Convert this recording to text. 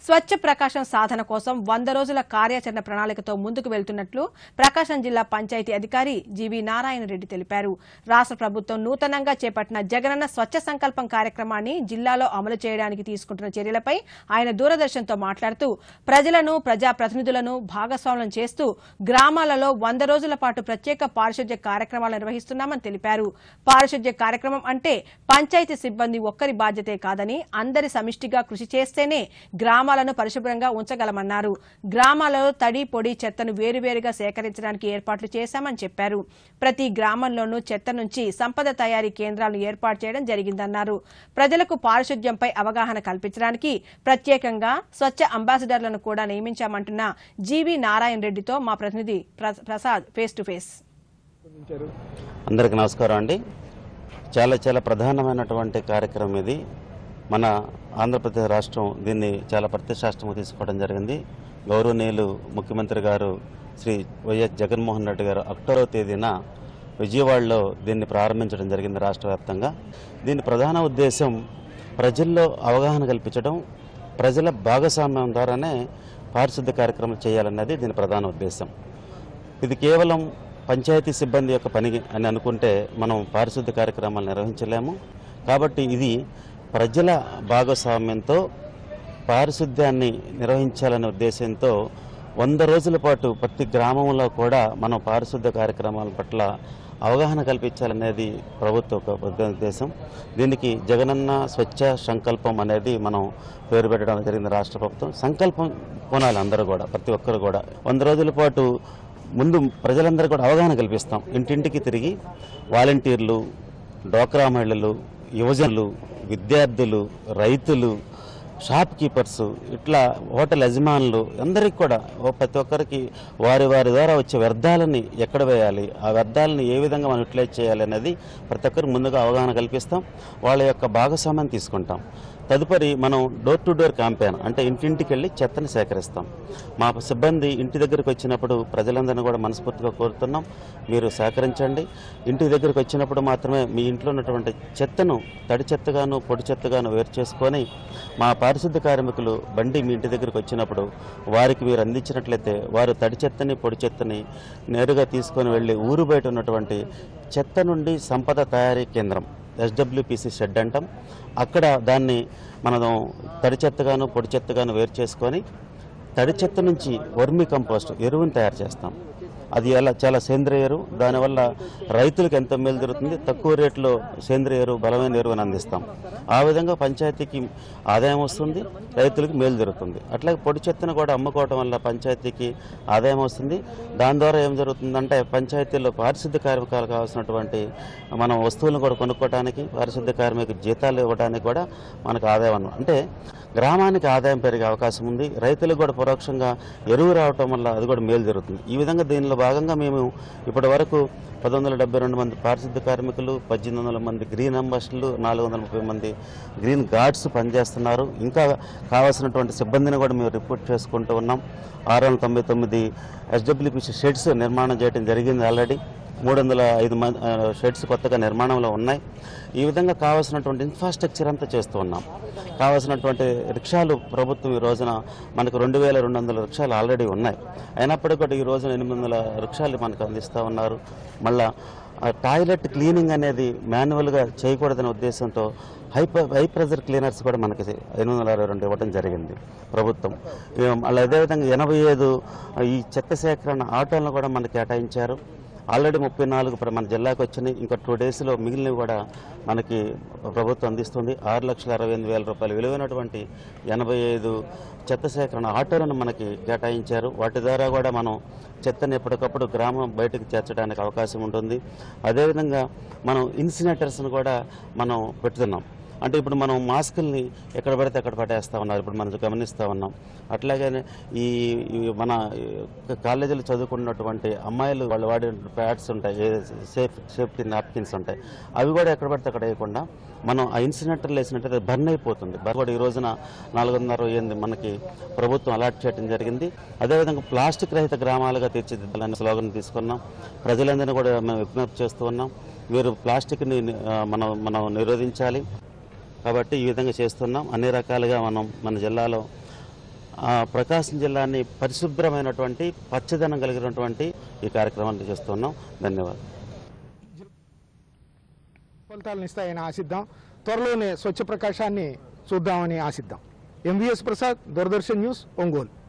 స్వచ్ఛ ప్రకాశం సాధన కోసం 100 రోజుల కార్యాచరణ ప్రణాళికతో ముందుకు వెళ్తున్నట్లు ప్రకాశం జిల్లా పంచాయతీ అధికారి జీవీ నారాయణ రెడ్డి తెలిపారు. రాష్ట్ర ప్రభుత్వం నూతనంగా చేపట్టిన జగనన్న స్వచ్ఛ సంకల్పం కార్యక్రమాన్ని జిల్లాలో అమలు చేయడానికి తీసుకుంటున్న చర్యలపై ఆయన దూరదర్శన్తో మాట్లాడుతూ ప్రజలను ప్రజాప్రతినిధులను భాగస్వామ్యం చేస్తూ గ్రామాలలో 100 రోజుల పాటు ప్రత్యేక పారిశుధ్య కార్యక్రమాలు నిర్వహిస్తున్నామని తెలిపారు. పారిశుధ్య కార్యక్రమం అంటే పంచాయతీ సిబ్బంది ఒక్కరి బాధ్యతే కాదని అందరి సమిష్టిగా కృషి చేస్తేనే గ్రామాలను పరిశుభ్రంగా ఉంచగలమన్నారు. గ్రామాలలో తడి పొడి చెత్తను వేరువేరుగా సేకరించడానికి ఏర్పాట్లు చేశామని చెప్పారు. ప్రతి గ్రామంలోనూ చెత్త నుంచి సంపద తయారీ కేంద్రాలను ఏర్పాటు చేయడం జరిగిందన్నారు. ప్రజలకు పారిశుధ్యంపై అవగాహన కల్పించడానికి ప్రత్యేకంగా స్వచ్ఛ అంబాసిడర్లను కూడా నియమించామంటున్న జీవీ నారాయణ రెడ్డితో మా ప్రతినిధి ప్రసాద్ ఫేస్ టు ఫేస్. అందరికీ నమస్కారం అండి. చాలా ప్రధానమైనటువంటి కార్యక్రమం ఇది. మన ఆంధ్రప్రదేశ్ రాష్ట్రం దీన్ని చాలా ప్రతిష్టాత్మకంగా తీసుకోవడం జరిగింది. గౌరవనీయులు ముఖ్యమంత్రి గారు శ్రీ వైఎస్ జగన్మోహన్ రెడ్డి గారు అక్టోబర్ తేదీన విజయవాడలో దీన్ని ప్రారంభించడం జరిగింది రాష్ట్ర వ్యాప్తంగా. దీని ప్రధాన ఉద్దేశం ప్రజల్లో అవగాహన కల్పించడం, ప్రజల భాగస్వామ్యం ద్వారానే పారిశుద్ధ్య కార్యక్రమం చేయాలన్నది దీని ప్రధాన ఉద్దేశం. ఇది కేవలం పంచాయతీ సిబ్బంది యొక్క పని అని అనుకుంటే మనం పారిశుద్ధ్య కార్యక్రమాలు నిర్వహించలేము. కాబట్టి ఇది ప్రజల భాగస్వామ్యంతో పారిశుద్ధ్యాన్ని నిర్వహించాలనే ఉద్దేశంతో 100 రోజుల పాటు ప్రతి గ్రామంలో కూడా మనం పారిశుద్ధ్య కార్యక్రమాల పట్ల అవగాహన కల్పించాలనేది ప్రభుత్వ ఉద్దేశం. దీనికి జగనన్న స్వచ్ఛ సంకల్పం అనేది మనం పేరు పెట్టడం జరిగింది. రాష్ట్ర ప్రభుత్వం సంకల్పం కొనాలి అందరూ కూడా, ప్రతి ఒక్కరు కూడా 100 రోజుల పాటు ముందు ప్రజలందరూ కూడా అవగాహన కల్పిస్తాం. ఇంటింటికి తిరిగి వాలంటీర్లు, డ్వాక్రా మహిళలు, యువజనులు, విద్యార్థులు, రైతులు, షాప్ కీపర్స్, ఇట్లా హోటల్ యజమానులు అందరికీ కూడా ప్రతి ఒక్కరికి వారి ద్వారా వచ్చే వ్యర్థాలని ఎక్కడ వేయాలి, ఆ వ్యర్థాలని ఏ విధంగా మనం యూటిలైజ్ చేయాలి అనేది ప్రతి ఒక్కరికి ముందుగా అవగాహన కల్పిస్తాం. వాళ్ళ యొక్క భాగస్వామ్యాన్ని తీసుకుంటాం. తదుపరి మనం డోర్ టు డోర్ క్యాంపెయిన్ అంటే ఇంటింటికి వెళ్ళి చెత్తని సేకరిస్తాం. మా సిబ్బంది ఇంటి దగ్గరికి వచ్చినప్పుడు ప్రజలందరినీ కూడా మనస్ఫూర్తిగా కోరుతున్నాం, మీరు సేకరించండి. ఇంటి దగ్గరికి వచ్చినప్పుడు మాత్రమే మీ ఇంట్లో ఉన్నటువంటి చెత్తను తడి చెత్తగాను పొడి చెత్తగాను వేరు చేసుకొని మా పారిశుద్ధ్య కార్మికులు బండి మీ ఇంటి దగ్గరికి వచ్చినప్పుడు వారికి మీరు అందించినట్లయితే వారు తడి చెత్తని పొడి చెత్తని నేరుగా తీసుకొని వెళ్ళి ఊరు బయట ఉన్నటువంటి చెత్త నుండి సంపద తయారీ కేంద్రం SWPC షెడ్ అంటాం, అక్కడ దాన్ని మనం తడి చెత్తగాను పొడి చెత్తగాను వేరు చేసుకొని తడి చెత్త నుంచి వర్మీ కంపోస్ట్ ఎరువుని తయారు చేస్తాం. అది చాలా సేంద్రియ ఎరువు. దానివల్ల రైతులకు ఎంతో మేలు జరుగుతుంది. తక్కువ రేట్లో సేంద్రియ ఎరువు, బలమైన ఎరువుని అందిస్తాం. ఆ విధంగా పంచాయతీకి ఆదాయం వస్తుంది, రైతులకు మేలు జరుగుతుంది. అట్లాగే పొడి చెత్తను కూడా అమ్ముకోవడం వల్ల పంచాయతీకి ఆదాయం వస్తుంది. దాని ద్వారా ఏం జరుగుతుందంటే పంచాయతీలో పారిశుద్ధ్య కార్మికులకు కావాల్సినటువంటి మనం వస్తువులను కూడా కొనుక్కోవడానికి, పారిశుద్ధ్య కార్మికులకు జీతాలు ఇవ్వడానికి కూడా మనకు ఆదాయం అంటే గ్రామానికి ఆదాయం పెరిగే అవకాశం ఉంది. రైతులకు కూడా పరోక్షంగా ఎరువు రావటం వల్ల అది కూడా మేలు జరుగుతుంది. ఈ విధంగా దీనిలో భాగంగా మేము ఇప్పటి వరకు 1172 మంది పారిశుద్ధ్య కార్మికులు, 1800 మంది గ్రీన్ అంబాసిడర్లు, 430 మంది గ్రీన్ గార్డ్స్ పనిచేస్తున్నారు. ఇంకా కావాల్సినటువంటి సిబ్బందిని కూడా మేము రిపోర్ట్ చేసుకుంటూ ఉన్నాం. 699 SWPC షెడ్స్ నిర్మాణం చేయడం జరిగింది. ఆల్రెడీ 305 షెడ్స్ కొత్తగా నిర్మాణంలో ఉన్నాయి. ఈ విధంగా కావాల్సినటువంటి ఇన్ఫ్రాస్ట్రక్చర్ అంతా చేస్తూ ఉన్నాం. కావాల్సినటువంటి రిక్షాలు ప్రభుత్వం ఈ రోజున మనకు 2200 రిక్షాలు ఆల్రెడీ ఉన్నాయి. అయినప్పటికీ కూడా ఈ రోజున 800 రిక్షాలు మనకు అందిస్తూ ఉన్నారు. మళ్ళా టాయిలెట్ క్లీనింగ్ అనేది మాన్యువల్గా చేయకూడదనే ఉద్దేశంతో హై ప్రెజర్ క్లీనర్స్ కూడా మనకి 862 ఇవ్వడం జరిగింది ప్రభుత్వం. మళ్ళీ అదేవిధంగా 85 ఈ చెత్త సేకరణ ఆటోలను కూడా మనకి కేటాయించారు. ఆల్రెడీ 34 మన జిల్లాకు వచ్చినాయి. ఇంకా 2 డేస్లో మిగిలినవి కూడా మనకి ప్రభుత్వం అందిస్తుంది. 6,68,000 రూపాయలు విలువైనటువంటి 85 చెత్త సేకరణ ఆటోలను మనకి కేటాయించారు. వాటి ద్వారా కూడా మనం చెత్తని ఎప్పటికప్పుడు గ్రామం బయటకు చేర్చడానికి అవకాశం ఉంటుంది. అదేవిధంగా మనం ఇన్సినేటర్స్ని కూడా మనం పెడుతున్నాం. అంటే ఇప్పుడు మనం మాస్కుల్ని ఎక్కడ పడితే అక్కడ పట్టేస్తూ ఉన్నారు, ఇప్పుడు మనం గమనిస్తూ ఉన్నాం. అట్లాగే ఈ మన కాలేజీలో చదువుకున్నటువంటి అమ్మాయిలు వాళ్ళు వాడే ప్యాడ్స్ ఉంటాయి, సేఫ్టీ నాప్కిన్స్ ఉంటాయి, అవి కూడా ఎక్కడ పడితే అక్కడ వేయకుండా మనం ఆ ఇన్సినేటర్లు వేసినట్టయితే బర్న్ అయిపోతుంది. కూడా ఈ రోజున 408 మనకి ప్రభుత్వం అలాట్ చేయడం జరిగింది. అదేవిధంగా ప్లాస్టిక్ రహిత గ్రామాలుగా తీర్చిదిద్దాలనే స్లోగన్ తీసుకున్నాం. ప్రజలందరినీ కూడా మేము విజ్ఞప్తి చేస్తూ ఉన్నాం, మీరు ప్లాస్టిక్ని మనం నిరోధించాలి. కాబట్టి ఈ విధంగా చేస్తున్నాం. అన్ని రకాలుగా మనం మన జిల్లాలో ప్రకాశం జిల్లాని పరిశుభ్రమైనటువంటి పచ్చదనం కలిగినటువంటి ఈ కార్యక్రమాన్ని చేస్తున్నాం. ధన్యవాదాలు. ఫలితాలను ఇస్తాయని ఆశిద్దాం. త్వరలోనే స్వచ్ఛ ప్రకాశాన్ని చూద్దామని ఆశిద్దాం. MVS Prasad, Doordarshan news, Ongole.